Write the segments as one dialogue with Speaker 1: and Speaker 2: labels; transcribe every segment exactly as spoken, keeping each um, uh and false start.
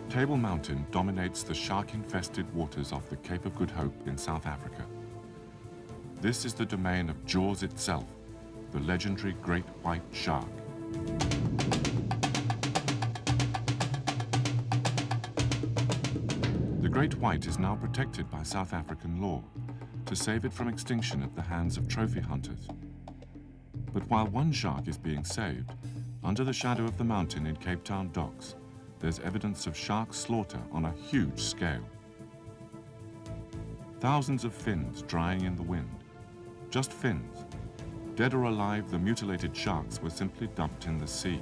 Speaker 1: Table Mountain dominates the shark-infested waters off the Cape of Good Hope in South Africa. This is the domain of Jaws itself, the legendary great white shark. The great white is now protected by South African law to save it from extinction at the hands of trophy hunters. But while one shark is being saved, under the shadow of the mountain in Cape Town docks, there's evidence of shark slaughter on a huge scale. Thousands of fins drying in the wind. Just fins. Dead or alive, the mutilated sharks were simply dumped in the sea.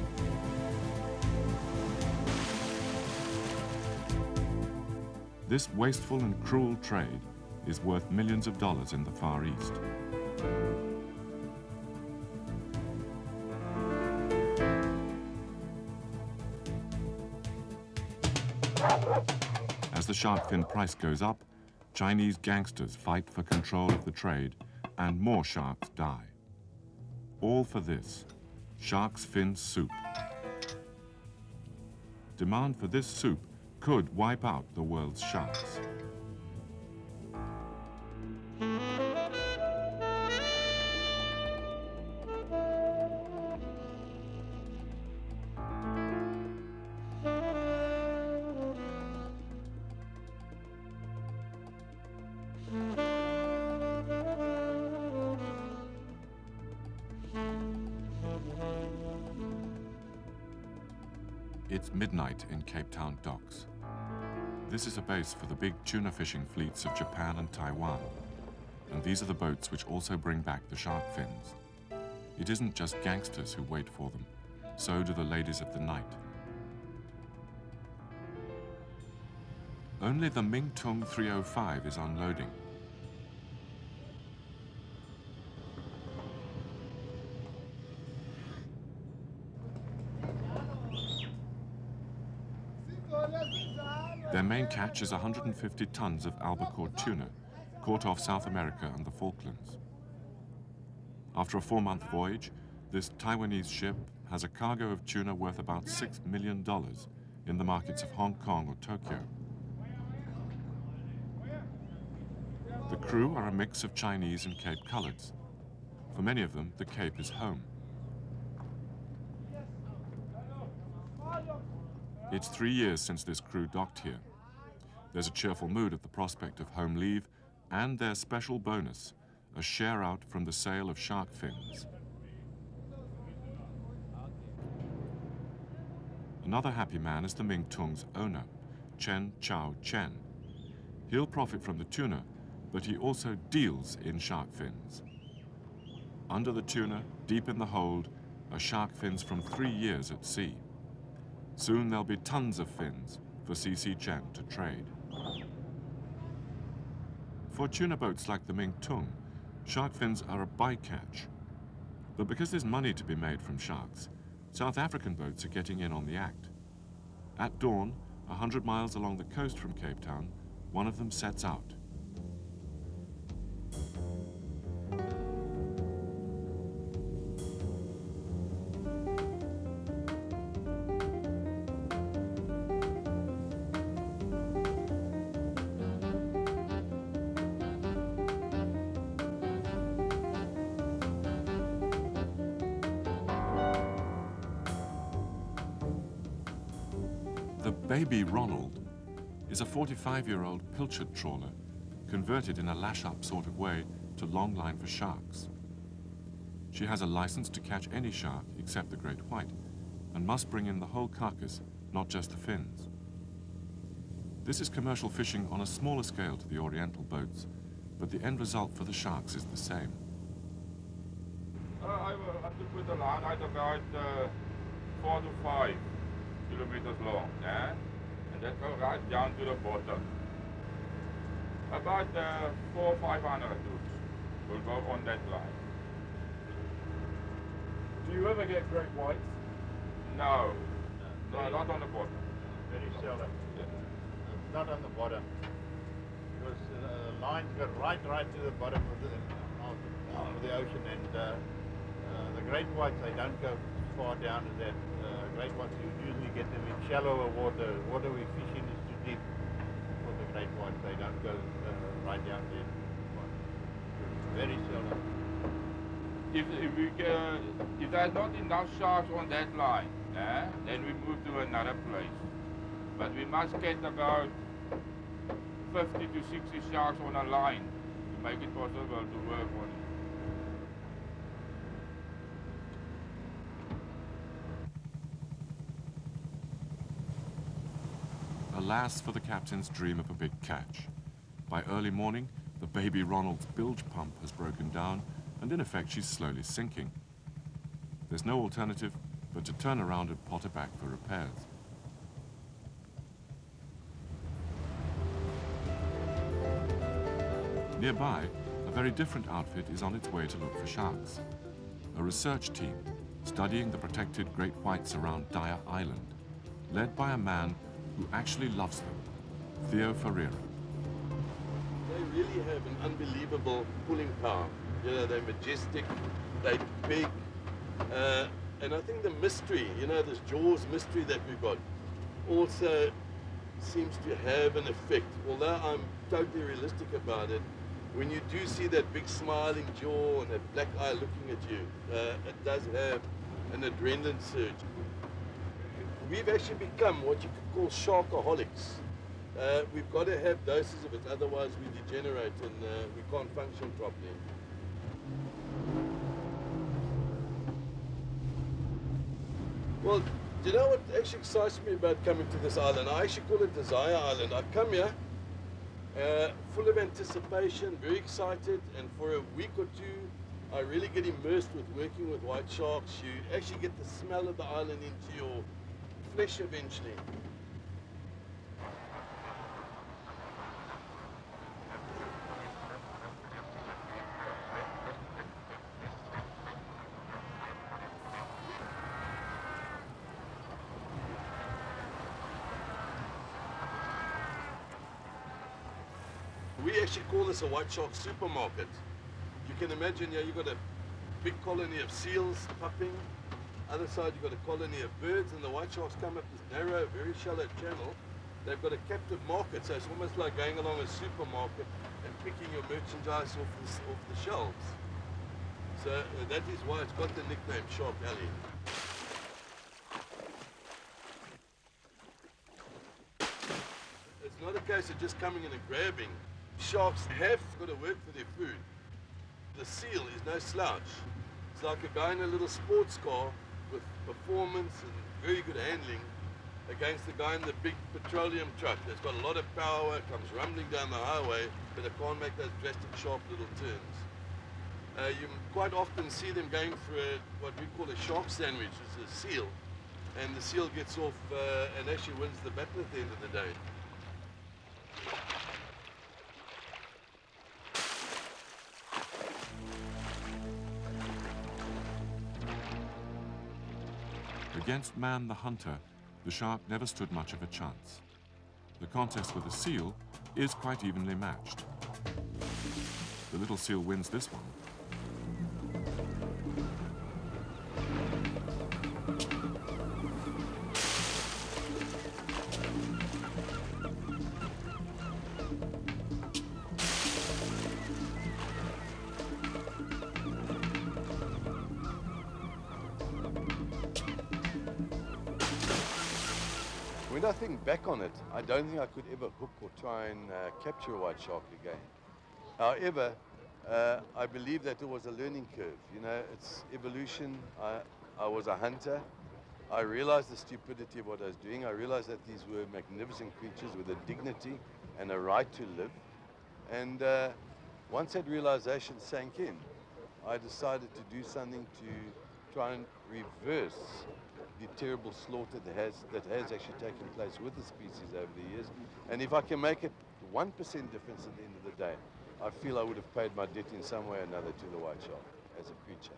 Speaker 1: This wasteful and cruel trade is worth millions of dollars in the Far East. As the shark fin price goes up, Chinese gangsters fight for control of the trade, and more sharks die. All for this, shark's fin soup. Demand for this soup could wipe out the world's sharks. It's midnight in Cape Town docks. This is a base for the big tuna fishing fleets of Japan and Taiwan. And these are the boats which also bring back the shark fins. It isn't just gangsters who wait for them. So do the ladies of the night. Only the Ming Tung three oh five is unloading. Their main catch is one hundred fifty tons of albacore tuna, caught off South America and the Falklands. After a four-month voyage, this Taiwanese ship has a cargo of tuna worth about six million dollars in the markets of Hong Kong or Tokyo. The crew are a mix of Chinese and Cape Coloreds. For many of them, the Cape is home. It's three years since this crew docked here. There's a cheerful mood at the prospect of home leave and their special bonus, a share out from the sale of shark fins. Another happy man is the Ming Tung's owner, Chen Chao Chen. He'll profit from the tuna, but he also deals in shark fins. Under the tuna, deep in the hold, are shark fins from three years at sea. Soon there'll be tons of fins for C C Chen to trade. For tuna boats like the Ming Tung, shark fins are a bycatch. But because there's money to be made from sharks, South African boats are getting in on the act. At dawn, a hundred miles along the coast from Cape Town, one of them sets out. The Baby Ronald is a forty-five-year-old pilchard trawler converted in a lash-up sort of way to longline for sharks. She has a license to catch any shark except the great white and must bring in the whole carcass, not just the fins. This is commercial fishing on a smaller scale to the Oriental boats, but the end result for the sharks is the same.
Speaker 2: Uh, I have to put the line at about uh, four to five kilometers long, yeah? And that goes right down to the bottom. About uh, four, five hundred roots will go on that line.
Speaker 3: Do you ever get great whites?
Speaker 2: No, no, no not on the bottom.
Speaker 3: Very seldom.
Speaker 2: Yeah.
Speaker 3: Not on the bottom. Because uh, the lines go right, right to the bottom of the, of the, of the ocean, and uh, uh, Uh, the great whites, they don't go far down as that. Uh, great whites, you usually get them in shallower water. Water we fish in is too deep for the great whites. They don't go uh, right down there. Very seldom.
Speaker 2: If, if, we get, if there's not enough sharks on that line, eh, then we move to another place. But we must get about fifty to sixty sharks on a line to make it possible to work on it.
Speaker 1: Alas for the captain's dream of a big catch. By early morning, the baby Ronald's bilge pump has broken down, and in effect she's slowly sinking. There's no alternative but to turn around and pot her back for repairs. Nearby, a very different outfit is on its way to look for sharks. A research team studying the protected great whites around Dyer Island, led by a man who actually loves them, Theo Ferreira.
Speaker 4: They really have an unbelievable pulling power. You know, they're majestic, they're big, uh, and I think the mystery, you know, this Jaws mystery that we've got, also seems to have an effect. Although I'm totally realistic about it, when you do see that big smiling jaw and that black eye looking at you, uh, it does have an adrenaline surge. We've actually become what you could call sharkaholics. Uh, we've got to have doses of it, otherwise we degenerate and uh, we can't function properly. Well, do you know what actually excites me about coming to this island? I actually call it Desire Island. I've come here uh, full of anticipation, very excited, and for a week or two I really get immersed with working with white sharks. You actually get the smell of the island into your flesh eventually. We actually call this a white shark supermarket. You can imagine here you've got a big colony of seals pupping. Other side you've got a colony of birds, and the white sharks come up this narrow, very shallow channel. They've got a captive market, so it's almost like going along a supermarket and picking your merchandise off the, off the shelves. So uh, that is why it's got the nickname Shark Alley. It's not a case of just coming in and grabbing. Sharks have got to work for their food. The seal is no slouch. It's like a guy in a little sports car with performance and very good handling against the guy in the big petroleum truck that's got a lot of power, comes rumbling down the highway, but it can't make those drastic sharp little turns. Uh, you quite often see them going for a, what we call a shark sandwich, which is a seal, and the seal gets off uh, and actually wins the battle at the end of the day.
Speaker 1: Against man the hunter, the shark never stood much of a chance. The contest with the seal is quite evenly matched. The little seal wins this one.
Speaker 4: When I think back on it, I don't think I could ever hook or try and uh, capture a white shark again. However, uh, I believe that it was a learning curve. You know, it's evolution. I, I was a hunter. I realized the stupidity of what I was doing. I realized that these were magnificent creatures with a dignity and a right to live. And uh, once that realization sank in, I decided to do something to try and reverse the terrible slaughter that has, that has actually taken place with the species over the years. And if I can make it one percent difference at the end of the day, I feel I would have paid my debt in some way or another to the white shark as a creature.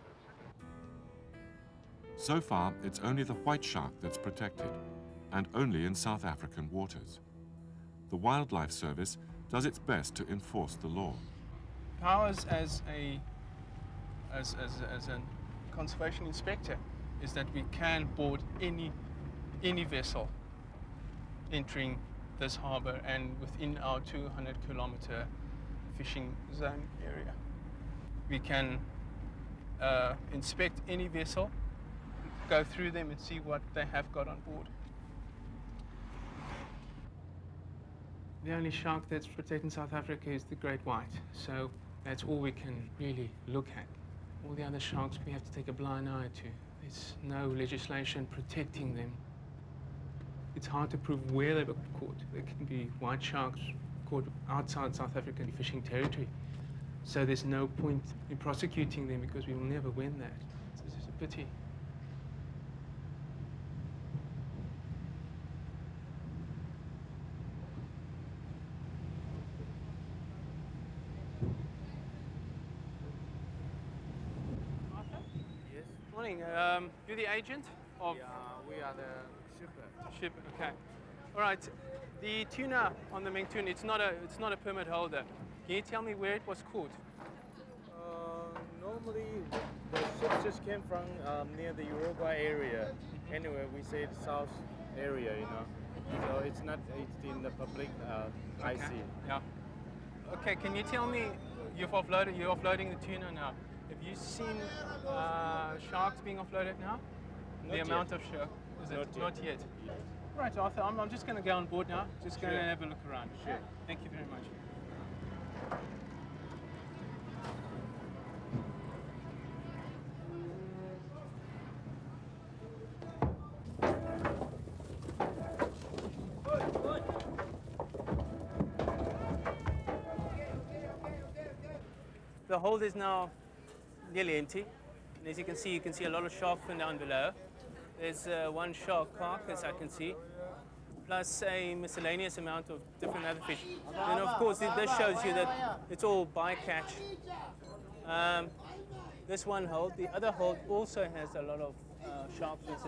Speaker 1: So far, it's only the white shark that's protected, and only in South African waters. The Wildlife Service does its best to enforce the law.
Speaker 5: Powers as a as as as a conservation inspector is that we can board any, any vessel entering this harbour and within our two hundred kilometre fishing zone area. We can uh, inspect any vessel, go through them and see what they have got on board. The only shark that's protected in South Africa is the great white, so that's all we can really look at. All the other sharks we have to take a blind eye to. There's no legislation protecting them. It's hard to prove where they were caught. There can be white sharks caught outside South African fishing territory. So there's no point in prosecuting them because we will never win that. It's, it's a pity.
Speaker 6: Yes.
Speaker 5: Morning. Um, you're the agent of?
Speaker 6: Yeah, we are the shipper.
Speaker 5: Ship. Okay. All right. The tuna on the Mengtun, it's not a it's not a permit holder. Can you tell me where it was caught?
Speaker 6: Uh, normally, the ship just came from um, near the Uruguay area. Anyway, we say the south area, you know. So it's not it's in the public uh, I C.
Speaker 5: Okay. Yeah. Okay. Can you tell me you've offloaded you're offloading the tuna now? Have you seen uh, sharks being offloaded now?
Speaker 6: Not
Speaker 5: the
Speaker 6: yet.
Speaker 5: amount of shark? Is it
Speaker 6: Not yet.
Speaker 5: not yet? Right, Arthur. I'm, I'm just going to go on board now. Just going to
Speaker 6: Sure.
Speaker 5: have a look around.
Speaker 6: Sure.
Speaker 5: Thank you very much. The hold is now nearly empty. And as you can see, you can see a lot of shark fin down below. There's uh, one shark carcass I can see, plus a miscellaneous amount of different other fish. And of course, it, this shows you that it's all bycatch. Um, this one hold, the other hold also has a lot of uh, shark fins.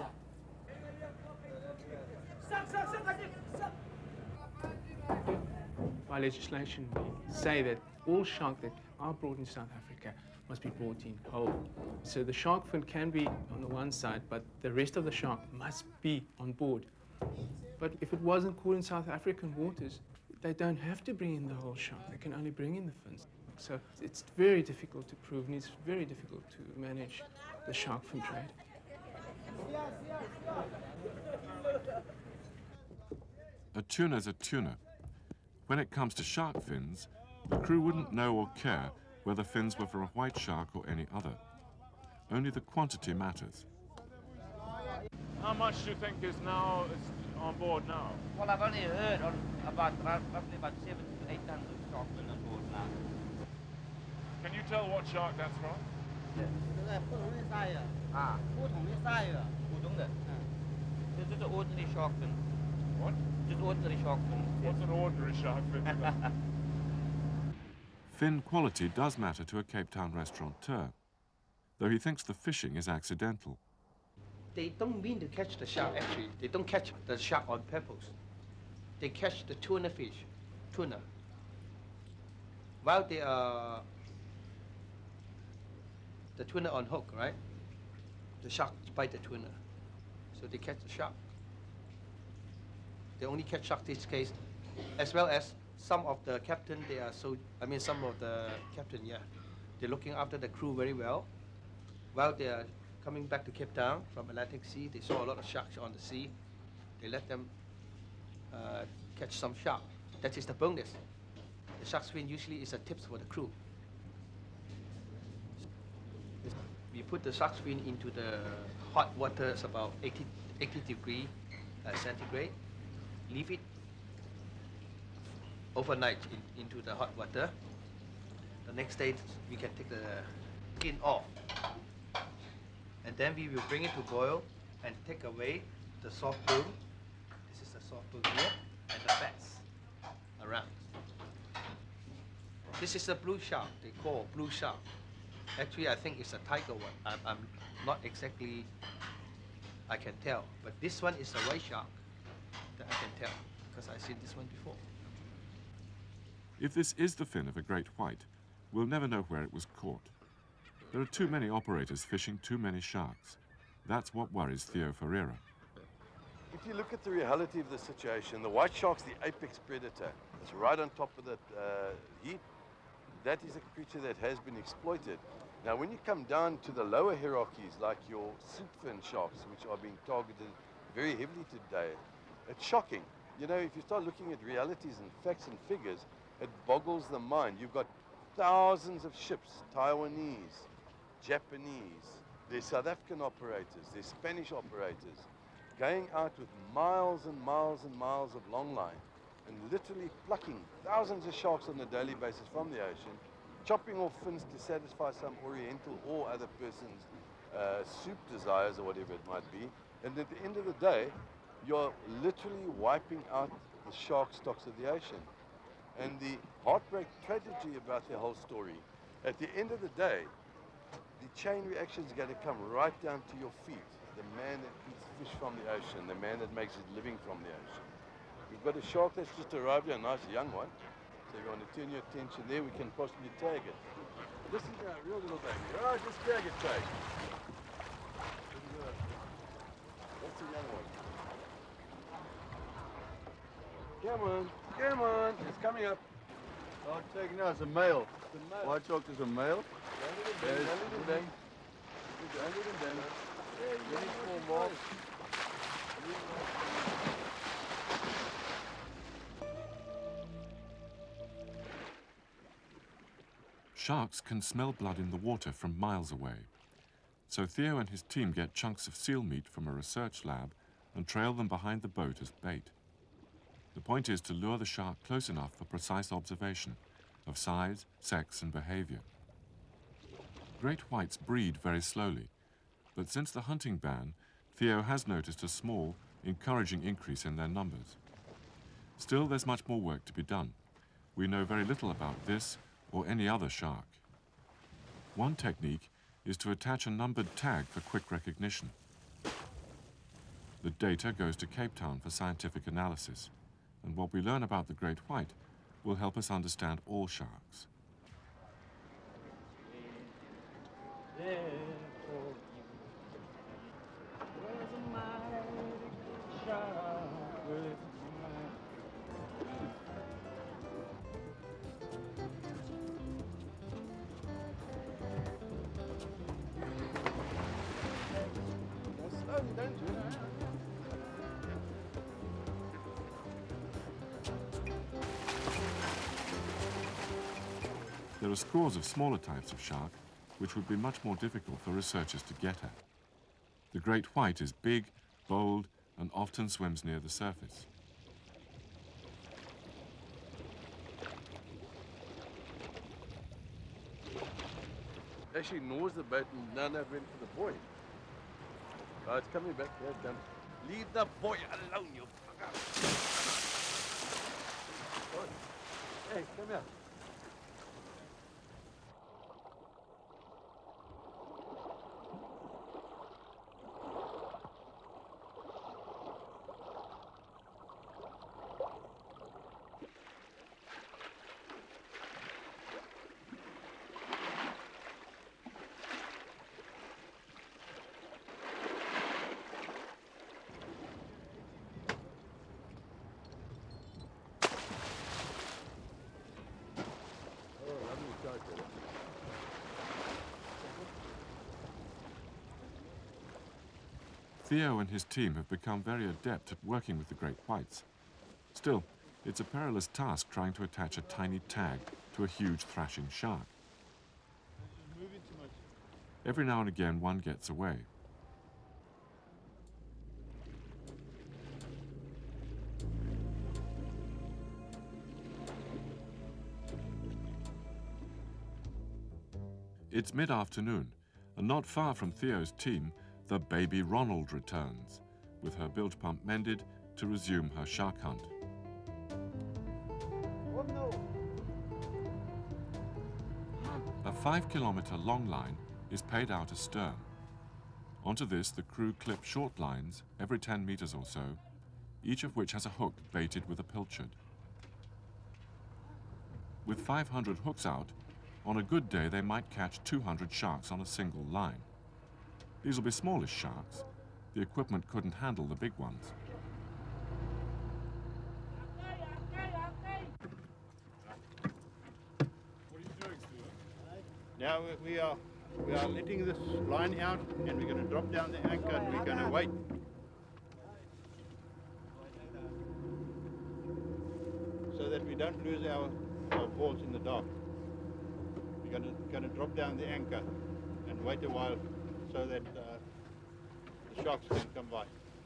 Speaker 5: By legislation, we say that all shark that are brought in South Africa must be brought in whole. So the shark fin can be on the one side, but the rest of the shark must be on board. But if it wasn't caught in South African waters, they don't have to bring in the whole shark. They can only bring in the fins. So it's very difficult to prove, and it's very difficult to manage the shark fin trade.
Speaker 1: A tuna's a tuna. When it comes to shark fins, the crew wouldn't know or care whether fins were for a white shark or any other. Only the quantity matters.
Speaker 7: How much do you think is now is on board now?
Speaker 8: Well, I've only heard on about roughly about seven to eight tons of shark fin on board now.
Speaker 7: Can you tell what shark that's from?
Speaker 8: Ah. 普通的. This is an ordinary shark fin.
Speaker 7: What?
Speaker 8: Just ordinary shark fin.
Speaker 7: What's an ordinary shark fin?
Speaker 1: Fin quality does matter to a Cape Town restaurateur, though he thinks the fishing is accidental.
Speaker 9: They don't mean to catch the shark, actually. They don't catch the shark on purpose. They catch the tuna fish, tuna. While they are, the tuna on hook, right? The shark bite the tuna. So they catch the shark. They only catch shark in this case, as well as some of the captain, they are so, I mean some of the captain, yeah. They're looking after the crew very well. While they are coming back to Cape Town from Atlantic Sea, they saw a lot of sharks on the sea. They let them uh, catch some shark. That is the bonus. The shark's fin usually is a tips for the crew. We put the shark's fin into the hot water, it's about eighty, eighty degree uh, centigrade. Leave it overnight in, into the hot water. The next day we can take the skin off. And then we will bring it to boil and take away the soft bone. This is the soft bone here, and the fats around. This is a blue shark, they call blue shark. Actually, I think it's a tiger one. I'm, I'm not exactly, I can tell. But this one is a white shark that I can tell, because I've seen this one before.
Speaker 1: If this is the fin of a great white, we'll never know where it was caught. There are too many operators fishing too many sharks. That's what worries Theo Ferreira.
Speaker 4: If you look at the reality of the situation, the white shark's the apex predator. It's right on top of that uh, heap. That is a creature that has been exploited. Now, when you come down to the lower hierarchies, like your soup fin sharks, which are being targeted very heavily today, it's shocking. You know, if you start looking at realities and facts and figures, it boggles the mind. You've got thousands of ships, Taiwanese, Japanese, there's South African operators, there's Spanish operators, going out with miles and miles and miles of long line and literally plucking thousands of sharks on a daily basis from the ocean, chopping off fins to satisfy some Oriental or other person's uh, soup desires or whatever it might be. And at the end of the day, you're literally wiping out the shark stocks of the ocean. And the heartbreak tragedy about the whole story, at the end of the day, the chain reaction is going to come right down to your feet. The man that eats fish from the ocean, the man that makes his living from the ocean. We've got a shark that's just arrived here, a nice young one. So if you want to turn your attention there, we can possibly tag it. This is a real little baby. Oh, just tag it, tag. That's the young one. Come on, come on, it's coming up.
Speaker 3: Oh, I'm taking now, it's a male.
Speaker 4: It's a male.
Speaker 3: White shark is a male.
Speaker 4: Don't let him bang, don't let him bang. Don't let him bang. Very small mark.
Speaker 1: Sharks can smell blood in the water from miles away. So Theo and his team get chunks of seal meat from a research lab and trail them behind the boat as bait. The point is to lure the shark close enough for precise observation of size, sex, and behavior. Great whites breed very slowly, but since the hunting ban, Theo has noticed a small, encouraging increase in their numbers. Still, there's much more work to be done. We know very little about this or any other shark. One technique is to attach a numbered tag for quick recognition. The data goes to Cape Town for scientific analysis, and what we learn about the great white will help us understand all sharks. There are scores of smaller types of shark which would be much more difficult for researchers to get at. The great white is big, bold, and often swims near the surface.
Speaker 4: Actually gnaws the boat and now they've went for the buoy. Oh, it's coming back. Here it comes. Leave the buoy alone, you fucker. Hey, come here.
Speaker 1: Theo and his team have become very adept at working with the great whites. Still, it's a perilous task trying to attach a tiny tag to a huge thrashing shark. Every now and again, one gets away. It's mid-afternoon, and not far from Theo's team, the baby Ronald returns, with her bilge pump mended to resume her shark hunt.
Speaker 3: Oh no!
Speaker 1: A five-kilometer long line is paid out astern. Onto this, the crew clip short lines every ten meters or so, each of which has a hook baited with a pilchard. With five hundred hooks out, On a good day, they might catch two hundred sharks on a single line. These will be smallish sharks. The equipment couldn't handle the big ones.
Speaker 3: Now we- we are we are letting this line out, and we're going to drop down the anchor, and we're going to wait. So that we don't lose our, our balls in the dark. We're going to, going to drop down the anchor and wait a while so that uh, the sharks can come by.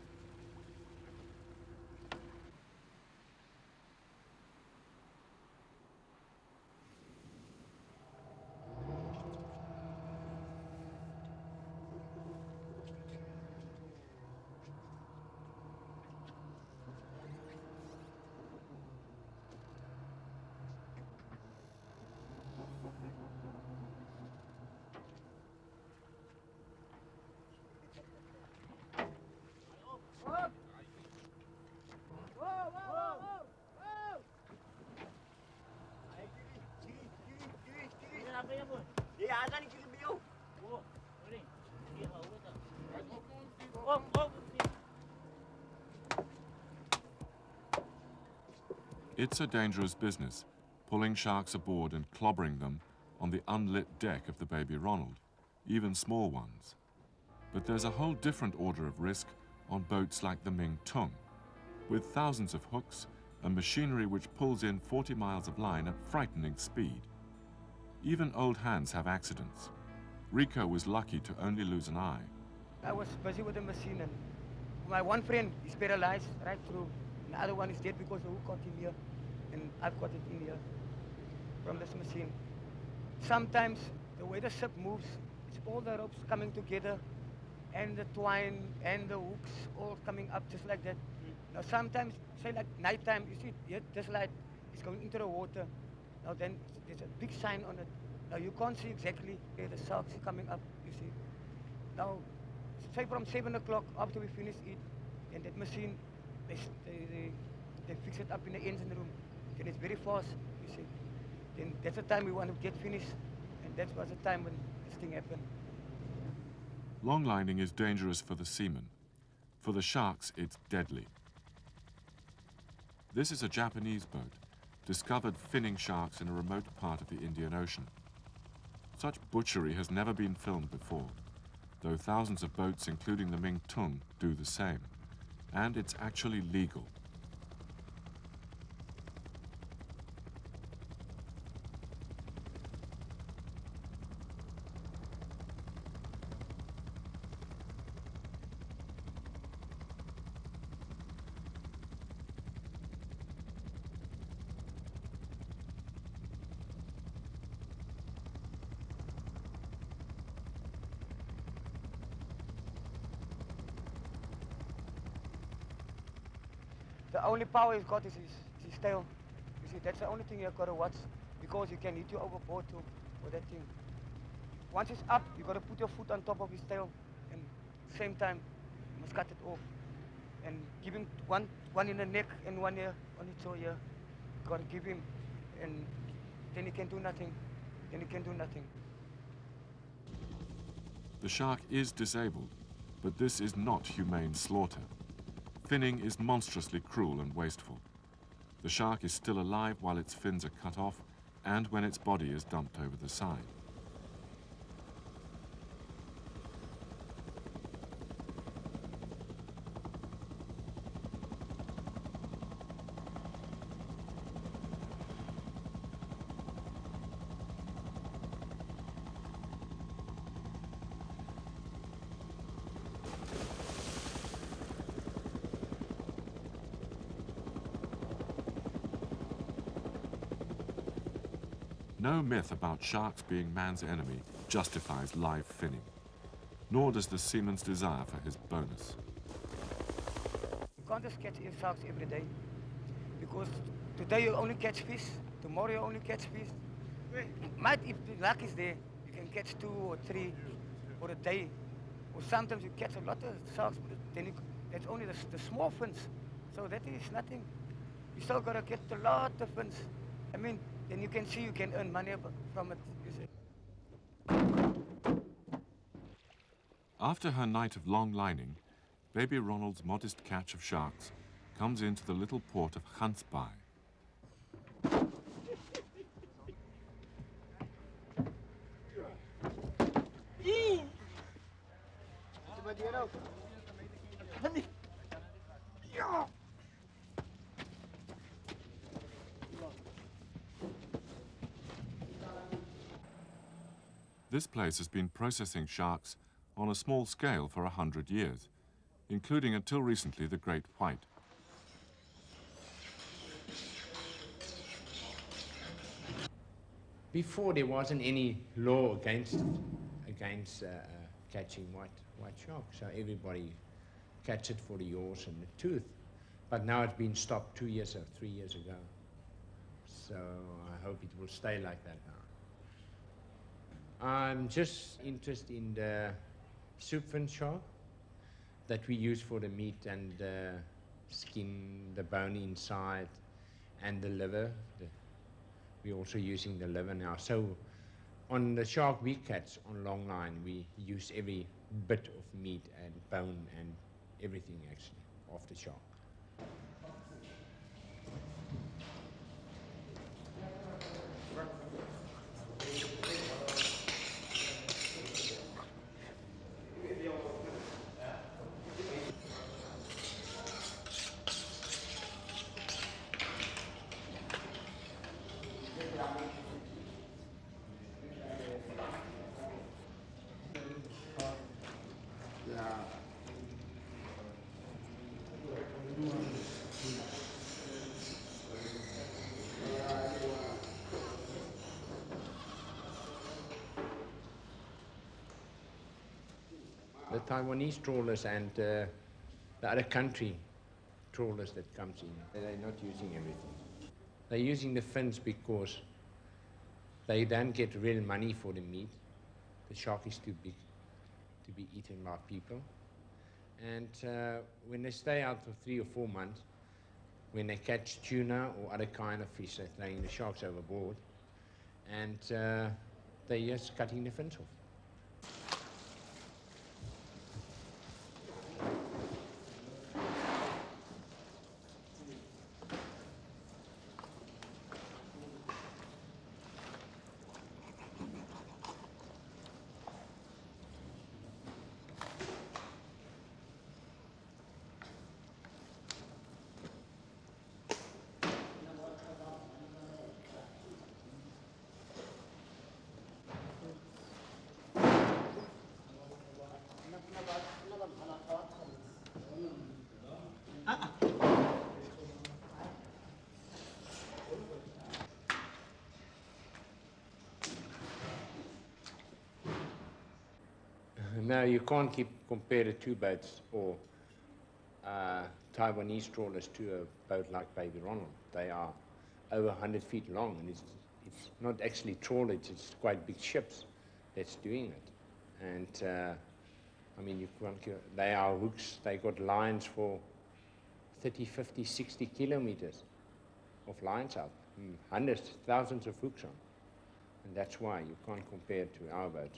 Speaker 1: It's a dangerous business, pulling sharks aboard and clobbering them on the unlit deck of the Baby Ronald, even small ones. But there's a whole different order of risk on boats like the Ming Tung, with thousands of hooks and machinery which pulls in forty miles of line at frightening speed. Even old hands have accidents. Rico was lucky to only lose an eye.
Speaker 10: I was busy with the machine, and my one friend is paralyzed right through. The other one is dead because the hook got in here, and I've got it in here from this machine. Sometimes the way the ship moves, it's all the ropes coming together, and the twine and the hooks all coming up just like that. Now sometimes, say like nighttime, you see yeah, this light is going into the water. Now then there's a big sign on it. Now you can't see exactly where the sharks are coming up, you see. Now, say from seven o'clock after we finish it, and that machine, they, they, they, they fix it up in the engine room. Then it's very fast, you see. Then that's the time we want to get finished, and that was the time when this thing happened.
Speaker 1: Longlining is dangerous for the seamen. For the sharks, it's deadly. This is a Japanese boat, discovered finning sharks in a remote part of the Indian Ocean. Such butchery has never been filmed before, though thousands of boats, including the Ming Tung, do the same. And it's actually legal.
Speaker 10: The only power he's got is his, his tail. You see, that's the only thing you've got to watch, because he can hit you overboard too with that thing. Once it's up, you've got to put your foot on top of his tail, and same time, you must cut it off. And give him one, one in the neck and one here on its jaw here. You've got to give him, and then he can do nothing. Then he can do nothing.
Speaker 1: The shark is disabled, but this is not humane slaughter. Finning is monstrously cruel and wasteful. The shark is still alive while its fins are cut off and when its body is dumped over the side. No myth about sharks being man's enemy justifies live finning, nor does the seaman's desire for his bonus.
Speaker 10: You can't just catch sharks every day, because today you only catch fish, tomorrow you only catch fish. Might, if the luck is there, you can catch two or three for a day, or sometimes you catch a lot of sharks, but then you, that's only the, the small fins, so that is nothing. You still got to get a lot of fins. I mean, then you can see you can earn money from it, you see.
Speaker 1: After her night of long lining, baby Ronald's modest catch of sharks comes into the little port of Gansbaai. This place has been processing sharks on a small scale for a hundred years, including until recently the great white.
Speaker 11: Before there wasn't any law against against uh, uh, catching white white shark, so everybody catch it for the yaws and the tooth. But now it's been stopped two years or three years ago. So I hope it will stay like that now. I'm just interested in the soup fin shark that we use for the meat and the skin, the bone inside, and the liver. The, we're also using the liver now. So on the shark we catch on long line, we use every bit of meat and bone and everything actually of the shark. The Taiwanese trawlers and uh, the other country trawlers that comes in, they're not using everything. They're using the fins because they don't get real money for the meat. The shark is too big to be eaten by people. And uh, when they stay out for three or four months, when they catch tuna or other kind of fish, they're throwing the sharks overboard. And uh, they're just cutting the fins off. No, you can't keep compare the two boats or uh, Taiwanese trawlers to a boat like Baby Ronald. They are over one hundred feet long, and it's, it's not actually trawlers, it's quite big ships that's doing it. And uh, I mean, you can't, they are hooks, they got lines for thirty, fifty, sixty kilometers of lines out, hundreds, thousands of hooks on. And that's why you can't compare it to our boats.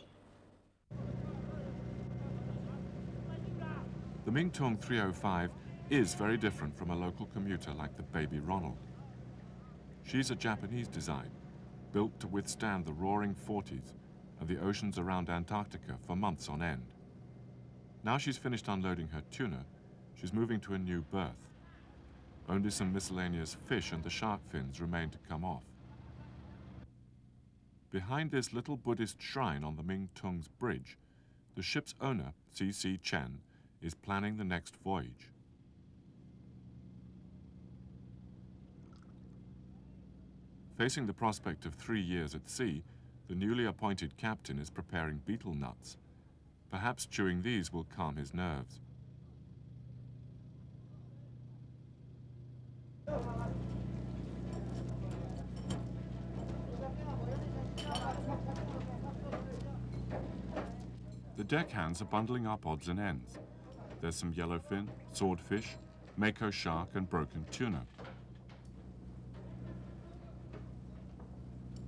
Speaker 1: The Mingtung three oh five is very different from a local commuter like the Baby Ronald. She's a Japanese design, built to withstand the roaring forties and the oceans around Antarctica for months on end. Now she's finished unloading her tuna, she's moving to a new berth. Only some miscellaneous fish and the shark fins remain to come off. Behind this little Buddhist shrine on the Mingtung's bridge, the ship's owner, C C Chen, is planning the next voyage. Facing the prospect of three years at sea, the newly appointed captain is preparing betel nuts. Perhaps chewing these will calm his nerves. The deckhands are bundling up odds and ends. There's some yellowfin, swordfish, mako shark, and broken tuna.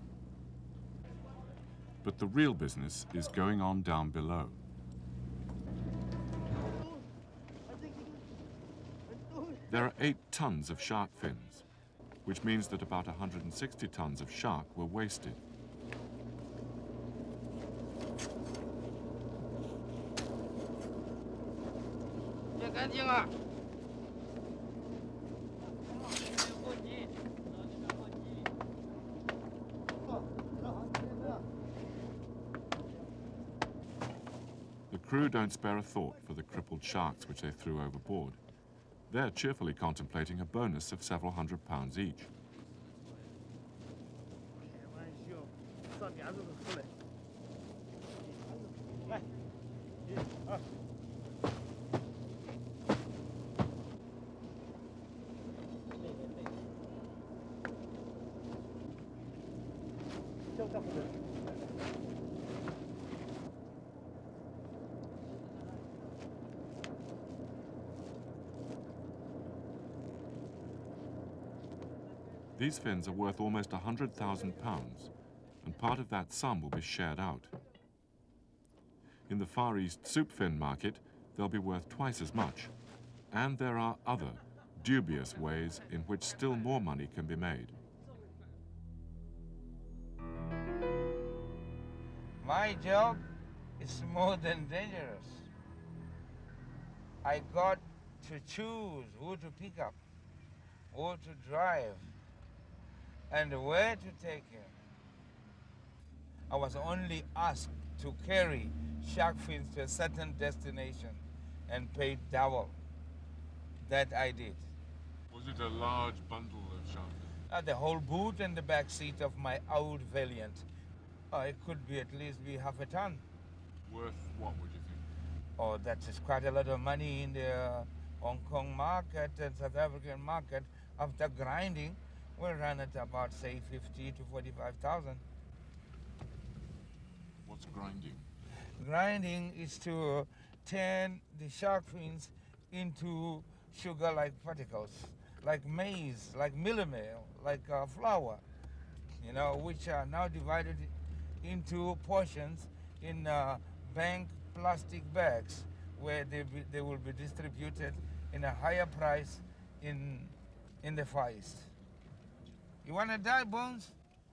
Speaker 1: But the real business is going on down below. There are eight tons of shark fins, which means that about one hundred sixty tons of shark were wasted. The crew don't spare a thought for the crippled sharks which they threw overboard. They're cheerfully contemplating a bonus of several hundred pounds each. These fins are worth almost one hundred thousand pounds, and part of that sum will be shared out. In the Far East soup fin market, they'll be worth twice as much, and there are other dubious ways in which still more money can be made.
Speaker 2: My job is more than dangerous. I got to choose who to pick up, who to drive, and where to take him. I was only asked to carry shark fins to a certain destination and paid double. That I did.
Speaker 1: Was it a large bundle of shark fins?
Speaker 2: Uh, the whole boot and the back seat of my old Valiant. Uh, it could be at least be half a ton.
Speaker 1: Worth what, would you think?
Speaker 2: Oh, that is quite a lot of money in the uh, Hong Kong market and South African market. After grinding, we'll run at about, say, fifty to forty-five thousand.
Speaker 1: What's grinding?
Speaker 2: Grinding is to turn the shark fins into sugar-like particles, like maize, like millet-meal, like uh, flour, you know, which are now divided into portions in uh, bank plastic bags, where they, be, they will be distributed in a higher price in, in the Far East. You want to die, Bones?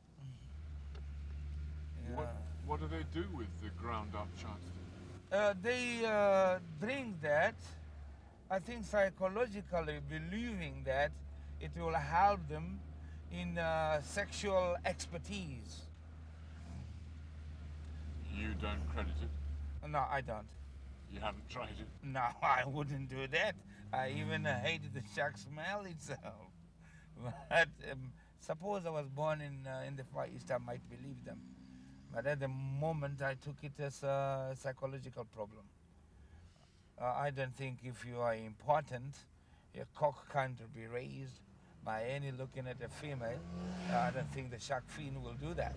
Speaker 2: Yeah.
Speaker 1: What, what do they do with the ground up shark fin?
Speaker 2: Uh, they uh, drink that, I think psychologically believing that it will help them in uh, sexual expertise.
Speaker 1: You don't credit it?
Speaker 2: No, I don't.
Speaker 1: You haven't tried it?
Speaker 2: No, I wouldn't do that. I even hated the shark smell itself. But um, suppose I was born in, uh, in the Far East, I might believe them. But at the moment, I took it as a psychological problem. Uh, I don't think if you are important, your cock can't be raised by any looking at a female. Uh, I don't think the shark fin will do that.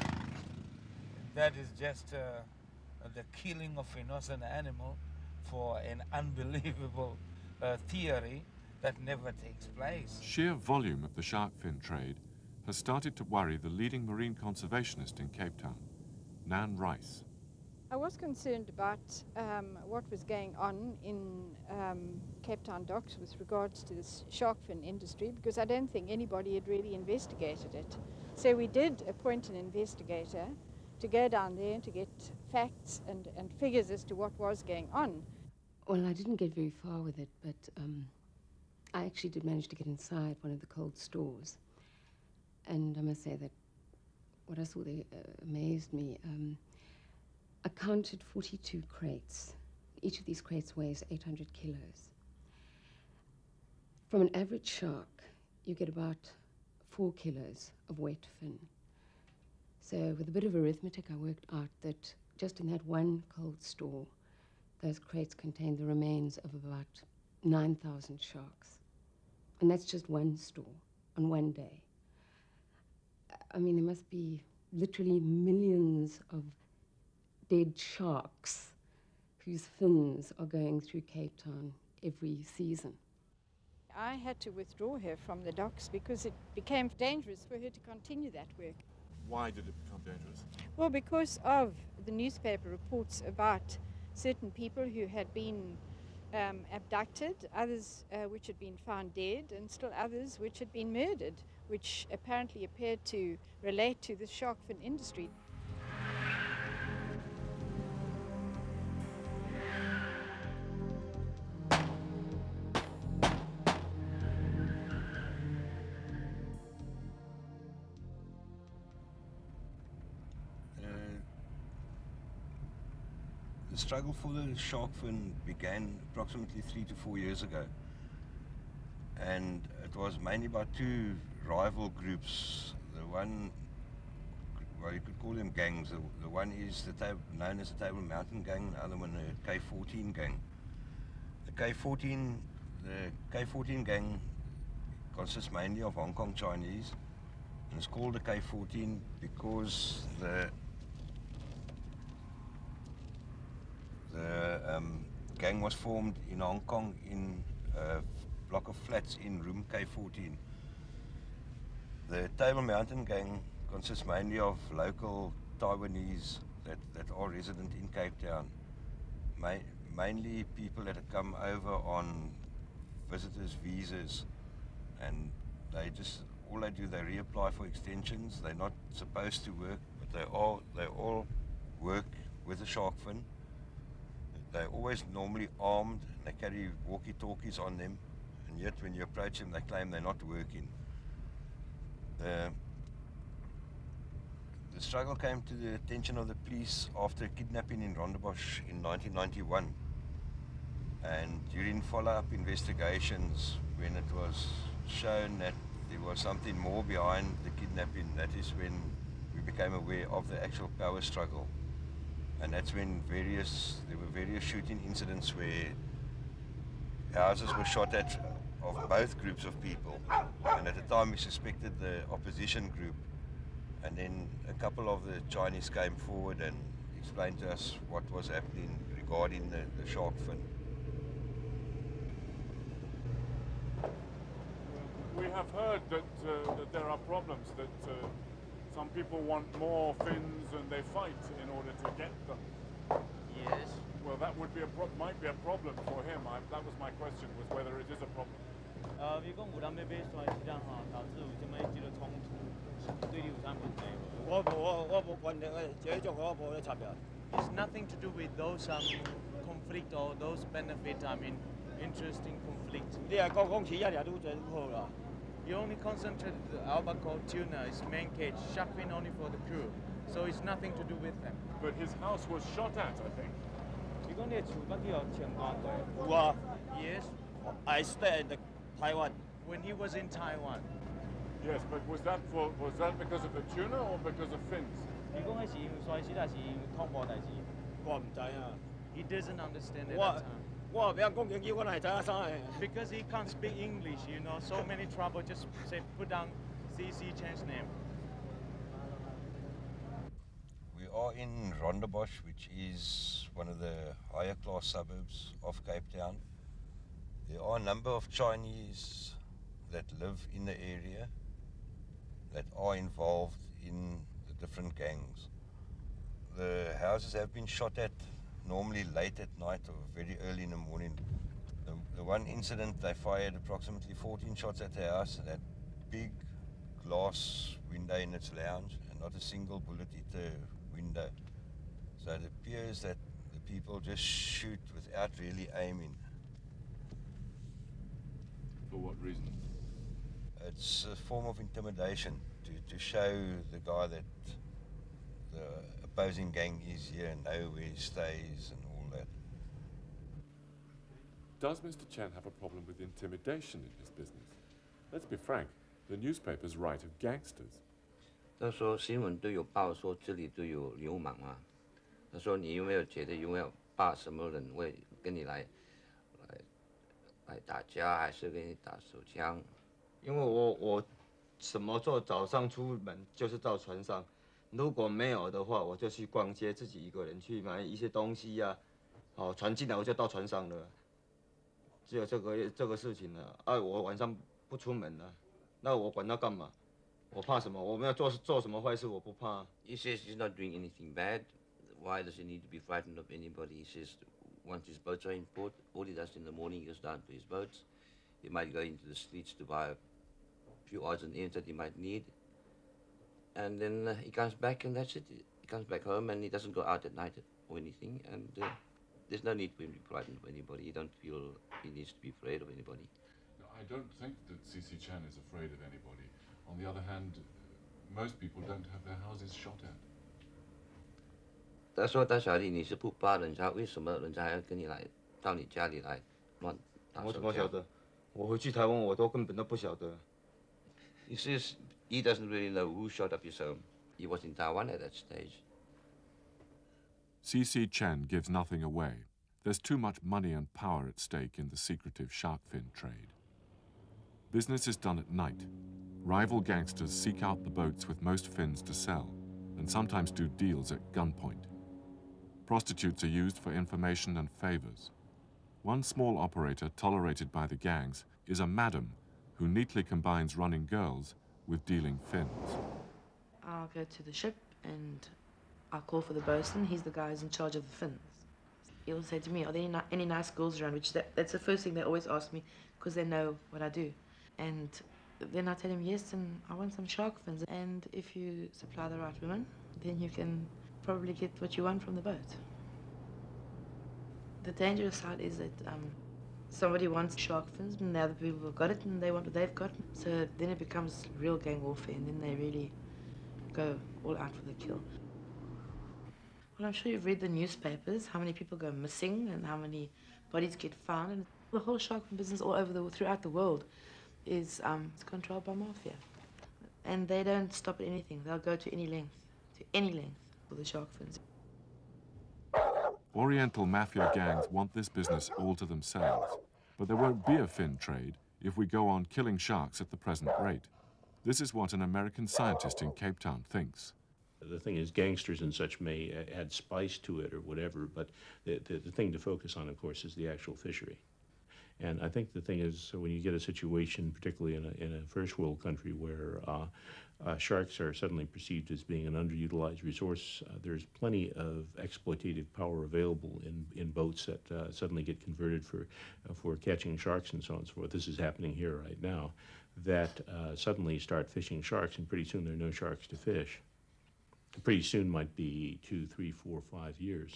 Speaker 2: That is just uh, the killing of innocent animal for an unbelievable uh, theory that never takes place.
Speaker 1: Sheer volume of the shark fin trade has started to worry the leading marine conservationist in Cape Town, Nan Rice.
Speaker 12: I was concerned about um, what was going on in um, Cape Town docks with regards to this shark fin industry, because I don't think anybody had really investigated it. So we did appoint an investigator to go down there and to get facts and, and figures as to what was going on.
Speaker 13: Well, I didn't get very far with it, but um, I actually did manage to get inside one of the cold stores. And I must say that what I saw there uh, amazed me. Um, I counted forty-two crates. Each of these crates weighs eight hundred kilos. From an average shark, you get about four kilos of wet fin. So with a bit of arithmetic, I worked out that just in that one cold store, those crates contained the remains of about nine thousand sharks. And that's just one store on one day. I mean, there must be literally millions of dead sharks whose fins are going through Cape Town every season.
Speaker 12: I had to withdraw her from the docks because it became dangerous for her to continue that work.
Speaker 1: Why did it become dangerous?
Speaker 12: Well, because of the newspaper reports about certain people who had been um, abducted, others uh, which had been found dead, and still others which had been murdered, which apparently appeared to relate to the shark fin industry.
Speaker 14: The struggle for the shark fin began approximately three to four years ago, and it was mainly by two rival groups. The one, well, you could call them gangs. The, the one is the tab known as the Table Mountain Gang, the other one the K fourteen Gang. The K fourteen, the K fourteen Gang consists mainly of Hong Kong Chinese, and it's called the K fourteen because the The um, gang was formed in Hong Kong in a block of flats in room K fourteen. The Table Mountain Gang consists mainly of local Taiwanese that, that are resident in Cape Town. Ma mainly people that have come over on visitors' visas, and they just, all they do, they reapply for extensions. They're not supposed to work, but they all, they all work with the shark fin. They're always normally armed, and they carry walkie-talkies on them, and yet when you approach them, they claim they're not working. The, the struggle came to the attention of the police after a kidnapping in Rondebosch in nineteen ninety-one. And during follow-up investigations, when it was shown that there was something more behind the kidnapping, that is when we became aware of the actual power struggle. And that's when various, there were various shooting incidents where houses were shot at of both groups of people. And at the time we suspected the opposition group. And then a couple of the Chinese came forward and explained to us what was happening regarding the, the shark fin.
Speaker 7: We have heard that, uh, that there are problems, that uh, some people want more fins and they fight in order to get them.
Speaker 8: Yes.
Speaker 7: Well, that would be a pro might be a problem for him. I, that was my question, was whether it is a problem.
Speaker 6: 呃，你讲有咱要买山是这样哈，导致有这么一个冲突，对你有啥问题？我无我我无关的，这种我无咧插表。It's nothing to do with those um conflict or those benefit. I mean, interesting conflict. 你係講講起一日都最好啦。You only concentrate the albacore tuna, is main cage, shark fin only for the crew, so it's nothing to do with them.
Speaker 7: But his house was shot at, I think.
Speaker 6: You講你厝捌去有槍案過？有啊。Yes. I stayed in Taiwan. When he was in Taiwan.
Speaker 7: Yes, but was that for was that because of the tuna or because of fins?
Speaker 6: 你講係因為衰死還是因為恐怖代志？我唔知啊。He doesn't understand at that time. Because he can't speak English, you know, so many trouble, just say, put down C C, change name.
Speaker 14: We are in Rondebosch, which is one of the higher class suburbs of Cape Town. There are a number of Chinese that live in the area that are involved in the different gangs. The houses have been shot at normally late at night or very early in the morning. The, the one incident, they fired approximately fourteen shots at the house, that big glass window in its lounge, and not a single bullet hit the window. So it appears that the people just shoot without really aiming.
Speaker 1: For what reason?
Speaker 14: It's a form of intimidation to, to show the guy that the opposing gang is here and know where he stays and all that.
Speaker 1: Does Mister Chen have a problem with intimidation in his business? Let's be frank, the newspapers write of gangsters.
Speaker 8: 那时候新闻都有报说这里都有流氓啊。他说你有没有觉得有没有怕什么人会跟你来来来打架，还是跟你打手枪？
Speaker 15: 因为我我什么时候早上出门就是到船上，如果没有的话，我就去逛街，自己一个人去买一些东西呀、啊。好，船进来我就到船上了。只有这个这个事情了。啊，我晚上不出门了，那我管他干嘛？我怕什么？我们要做做什么坏事，我不怕。
Speaker 8: He says he's not doing anything bad. Why does he need to be frightened of anybody? He says once his boats are in port, all he does in the morning, he goes down to his boats. He might go into the streets to buy a few odds and ends that he might need. And then uh, he comes back and that's it. He comes back home and he doesn't go out at night or anything. And uh, there's no need for him to be frightened of anybody. He don't feel he needs to be afraid of anybody.
Speaker 1: No, I don't think that C C Chan is afraid of anybody. On the other hand, most people don't have their houses shot at.
Speaker 8: 他说：“他小弟，你是不怕人家，为什么人家还要跟你来到你家里来乱打手枪？”
Speaker 15: 我怎么晓得？我回去台湾，我都根本都不晓得。
Speaker 8: He says he doesn't really know who shot up his home. He was in Taiwan at that stage.
Speaker 1: C C Chan gives nothing away. There's too much money and power at stake in the secretive shark fin trade. Business is done at night. Rival gangsters seek out the boats with most fins to sell, and sometimes do deals at gunpoint. Prostitutes are used for information and favors. One small operator tolerated by the gangs is a madam who neatly combines running girls with dealing fins.
Speaker 16: I'll go to the ship and I'll call for the bosun. He's the guy who's in charge of the fins. He'll say to me, are there any, any nice girls around? Which that, that's the first thing they always ask me because they know what I do. And then I tell him, yes, and I want some shark fins. And if you supply the right women, then you can probably get what you want from the boat. The dangerous side is that um, somebody wants shark fins and the other people have got it and they want what they've got. So then it becomes real gang warfare and then they really go all out for the kill. Well, I'm sure you've read the newspapers, how many people go missing and how many bodies get found. And the whole shark fin business all over the, throughout the world is um, it's controlled by mafia. And they don't stop at anything. They'll go to any length, to any length for the shark fins.
Speaker 1: Oriental mafia gangs want this business all to themselves, but there won't be a fin trade if we go on killing sharks at the present rate. This is what an American scientist in Cape Town thinks.
Speaker 17: The thing is, gangsters and such may add spice to it or whatever, but the, the, the thing to focus on, of course, is the actual fishery. And I think the thing is, when you get a situation, particularly in a, in a first world country where uh, uh, sharks are suddenly perceived as being an underutilized resource, uh, there's plenty of exploitative power available in, in boats that uh, suddenly get converted for, uh, for catching sharks and so on and so forth. This is happening here right now, that uh, suddenly start fishing sharks, and pretty soon there are no sharks to fish. Pretty soon might be two, three, four, five years.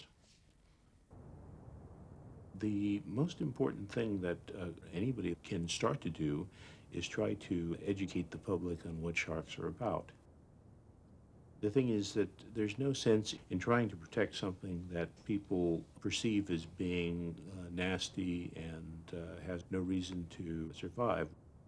Speaker 17: The most important thing that uh, anybody can start to do is try to educate the public on what sharks are about. The thing is that there's no sense in trying to protect something that people perceive as being uh, nasty and uh, has no reason to survive.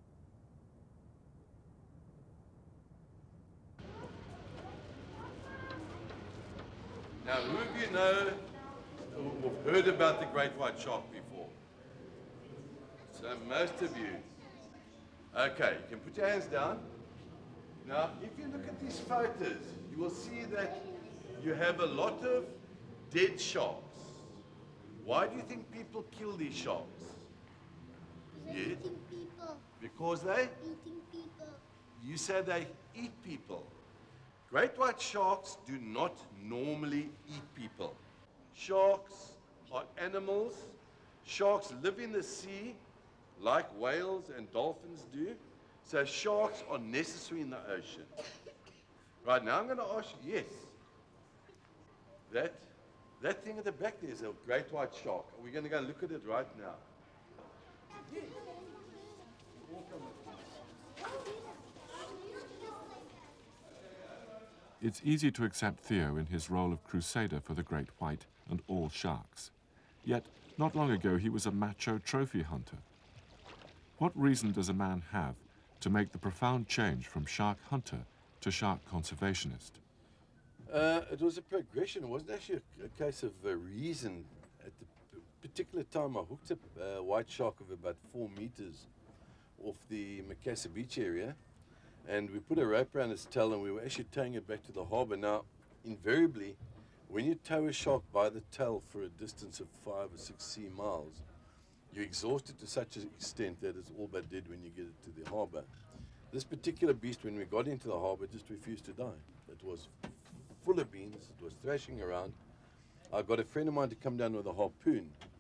Speaker 4: Now, who of you know who've heard about the great white shark before? So most of you. Okay, you can put your hands down. Now, if you look at these photos, you will see that you have a lot of dead sharks. Why do you think people kill these sharks?
Speaker 18: They're
Speaker 4: Yeah.
Speaker 18: eating people.
Speaker 4: Because they?
Speaker 18: Eating people.
Speaker 4: You say they eat people. Great white sharks do not normally eat people. Sharks are animals. Sharks live in the sea like whales and dolphins do. So sharks are necessary in the ocean. Right, now I'm going to ask you, yes, that, that thing at the back there is a great white shark. We're going to go look at it right now. Yes.
Speaker 1: It's easy to accept Theo in his role of crusader for the great white and all sharks. Yet, not long ago, he was a macho trophy hunter. What reason does a man have to make the profound change from shark hunter to shark conservationist?
Speaker 4: Uh, it was a progression. It wasn't actually a, a case of a reason. At the p- particular time, I hooked up a white shark of about four meters off the Macassar Beach area, and we put a rope around its tail, and we were actually towing it back to the harbor. Now, invariably, when you tow a shark by the tail for a distance of five or six sea miles, you exhaust it to such an extent that it's all but dead when you get it to the harbor. This particular beast, when we got into the harbor, just refused to die. It was full of beans, it was thrashing around. I got a friend of mine to come down with a harpoon,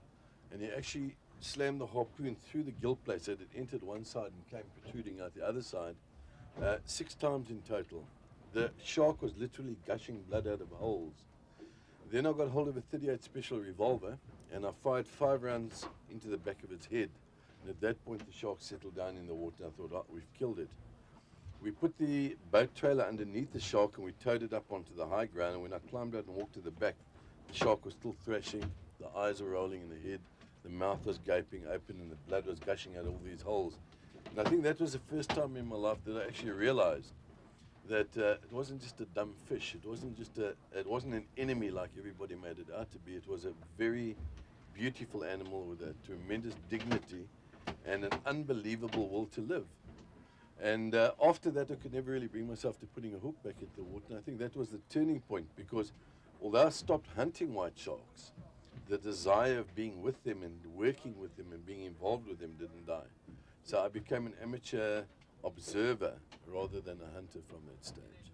Speaker 4: and he actually slammed the harpoon through the gill plate so that it entered one side and came protruding out the other side, uh, six times in total. The shark was literally gushing blood out of holes. Then I got hold of a thirty-eight special revolver, and I fired five rounds into the back of its head. And at that point, the shark settled down in the water, and I thought, oh, we've killed it. We put the boat trailer underneath the shark, and we towed it up onto the high ground, and when I climbed out and walked to the back, the shark was still thrashing, the eyes were rolling in the head, the mouth was gaping open, and the blood was gushing out all these holes. And I think that was the first time in my life that I actually realized that uh, it wasn't just a dumb fish. It wasn't just a, it wasn't an enemy like everybody made it out to be. It was a very beautiful animal with a tremendous dignity and an unbelievable will to live. And uh, after that, I could never really bring myself to putting a hook back at the water. And I think that was the turning point, because although I stopped hunting white sharks, the desire of being with them and working with them and being involved with them didn't die. So I became an amateur observer rather than a hunter from that stage.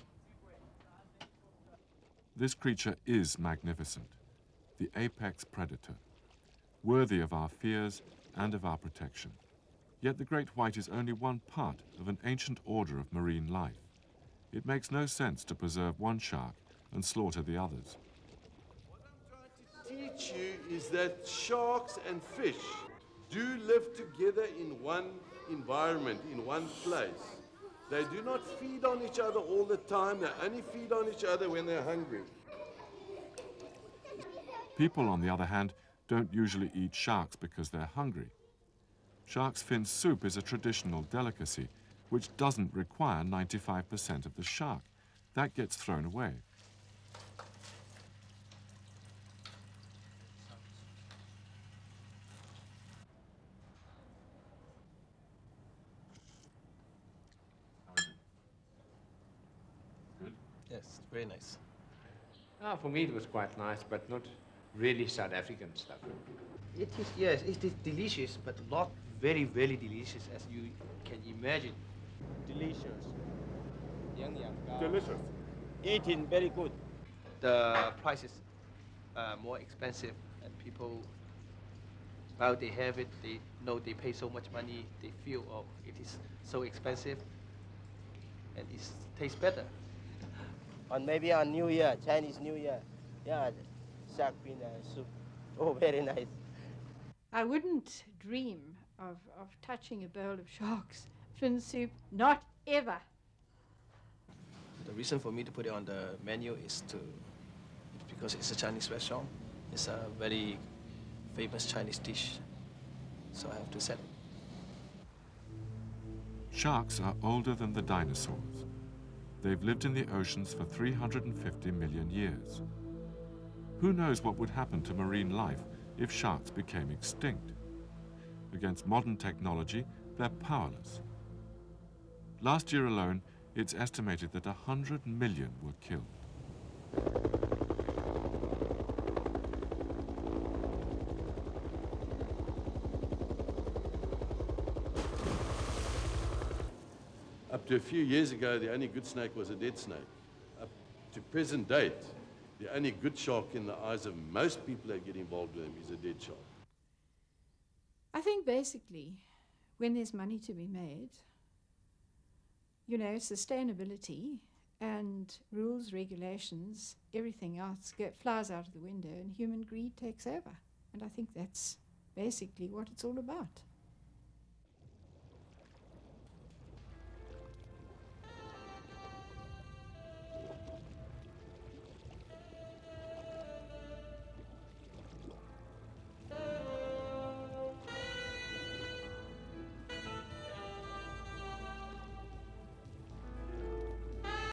Speaker 1: This creature is magnificent, the apex predator, worthy of our fears and of our protection. Yet the great white is only one part of an ancient order of marine life. It makes no sense to preserve one shark and slaughter the others.
Speaker 4: What I'm trying to teach you is that sharks and fish do live together in one environment, in one place. They do not feed on each other all the time. They only feed on each other when they're hungry.
Speaker 1: People, on the other hand, don't usually eat sharks because they're hungry. Shark's fin soup is a traditional delicacy which doesn't require ninety-five percent of the shark. That gets thrown away.
Speaker 9: Yes, very nice.
Speaker 11: Ah, for me it was quite nice, but not really South African stuff.
Speaker 9: It is, yes, it is delicious, but not very, very delicious as you can imagine.
Speaker 6: Delicious.
Speaker 7: Delicious.
Speaker 6: Eating very good.
Speaker 9: The price is uh, more expensive, and people, while they have it, they know they pay so much money, they feel, oh, it is so expensive, and it tastes better.
Speaker 19: On maybe on New Year, Chinese New Year, yeah, shark fin uh, soup. Oh, very nice.
Speaker 12: I wouldn't dream of, of touching a bowl of shark's fin soup, not ever.
Speaker 9: The reason for me to put it on the menu is to, because it's a Chinese restaurant. It's a very famous Chinese dish, so I have to set it.
Speaker 1: Sharks are older than the dinosaurs. They've lived in the oceans for three hundred fifty million years. Who knows what would happen to marine life if sharks became extinct? Against modern technology, they're powerless. Last year alone, it's estimated that one hundred million were killed.
Speaker 4: Up to a few years ago, the only good snake was a dead snake. Up to present date, the only good shark in the eyes of most people that get involved with them is a dead shark.
Speaker 12: I think basically, when there's money to be made, you know, sustainability and rules, regulations, everything else get, flies out of the window and human greed takes over. And I think that's basically what it's all about.